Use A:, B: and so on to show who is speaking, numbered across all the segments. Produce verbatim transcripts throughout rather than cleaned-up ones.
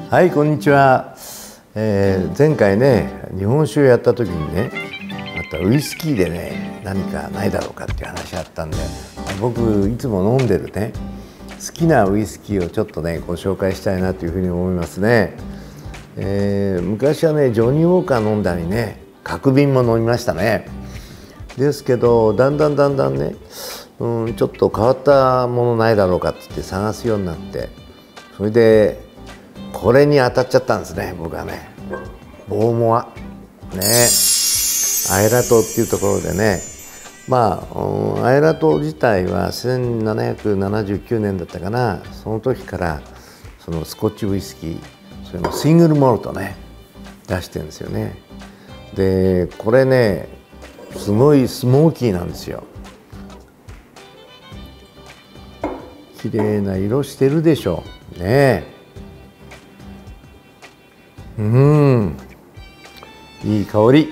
A: はい、こんにちは。えー、前回ね、日本酒をやった時にね、またウイスキーでね、何かないだろうかっていう話あったんで、僕いつも飲んでるね、好きなウイスキーをちょっとね、ご紹介したいなというふうに思いますね。えー、昔はね、ジョニーウォーカー飲んだりね、角瓶も飲みましたね。ですけど、だんだんだんだんね、うん、ちょっと変わったものないだろうかって言って探すようになって、それでこれに当たっちゃったんですね、僕はね。ボーモアね、アイラ島っていうところでね、まあ、うん、アイラ島自体はせんななひゃくななじゅうきゅうねんだったかな、その時からそのスコッチウイスキー、それもシングルモルトね出してるんですよね。でこれね、すごいスモーキーなんですよ。綺麗な色してるでしょうね。うん、いい香り。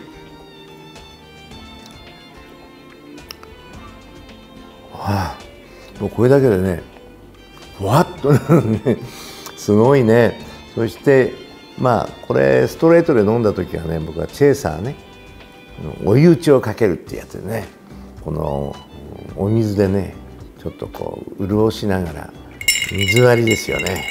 A: はあ、もうこれだけでね、ふわっとなるね。すごいね。そしてまあこれストレートで飲んだ時はね、僕はチェーサーね、追い打ちをかけるってやつでね、このお水でね、ちょっとこう潤しながら水割りですよね。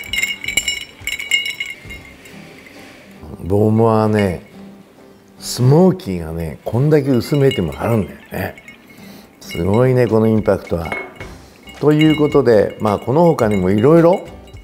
A: ボーモアはね、スモーキーがね、こんだけ薄めてもあるんだよね。すごいね、このインパクトは。ということで、まあこの他にもいろいろ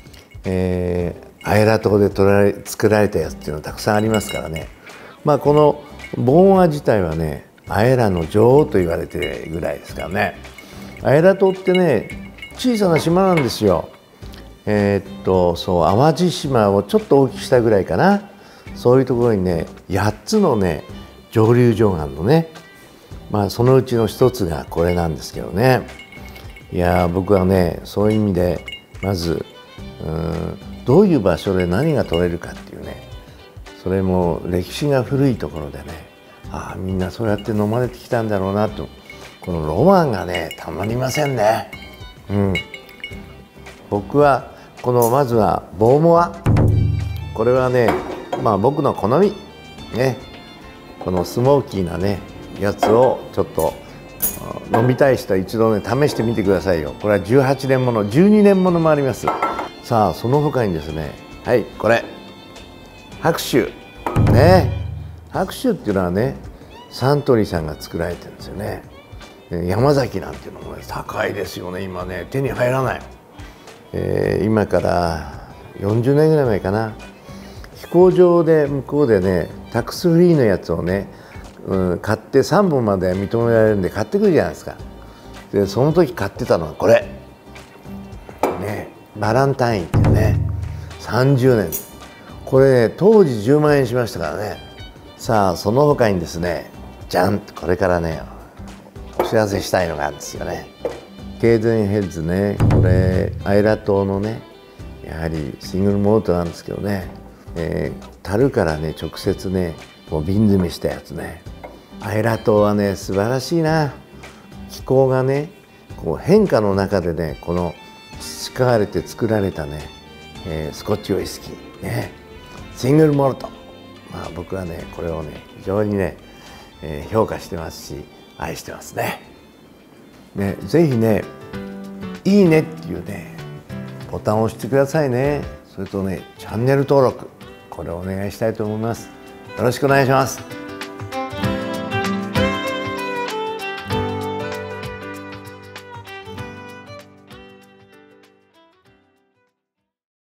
A: アイラ島で取られ作られたやつっていうのはたくさんありますからね。まあこのボーモア自体はね、アイラの女王と言われてるぐらいですからね。アイラ島ってね、小さな島なんですよ。えー、っとそう淡路島をちょっと大きくしたぐらいかな。そういうところにね、やっつのね蒸留所があるのね。まあそのうちの一つがこれなんですけどね。いや僕はね、そういう意味でまずうんどういう場所で何が取れるかっていうね、それも歴史が古いところでね、ああみんなそうやって飲まれてきたんだろうなと、このロマンがねたまりませんね。うん、僕はこのまずはボーモア、これはね、まあ僕の好みね、このスモーキーなねやつをちょっと飲みたい人は一度ね試してみてくださいよ。これはじゅうはちねんもの、じゅうにねんものもあります。さあその他にですね、はいこれ白州ね、白州っていうのはねサントリーさんが作られてるんですよね。山崎なんていうのも、ね、高いですよね。今ね手に入らない、えー、今からよんじゅうねんぐらい前かな、飛行場で向こうでねタックスフリーのやつをね、うん、買ってさんぼんまで認められるんで買ってくるじゃないですか。でその時買ってたのはこれね、バランタインっていうね、さんじゅうねん、これね当時じゅうまんえんしましたからね。さあその他にですね、じゃん、これからねお知らせしたいのがあるんですよね。ケイゼンヘッズね、これアイラ島のねやはりシングルモルトなんですけどね、えー、樽からね直接ねこう瓶詰めしたやつね。アイラ島はね素晴らしいな。気候がねこう変化の中でね、この培われて作られたね、えー、スコッチウイスキーね、シングルモルト、まあ僕はねこれをね非常にね、えー、評価してますし愛してますね。ね、ぜひねいいねっていうねボタンを押してくださいね。それとねチャンネル登録、これをお願いしたいと思います。よろしくお願いします。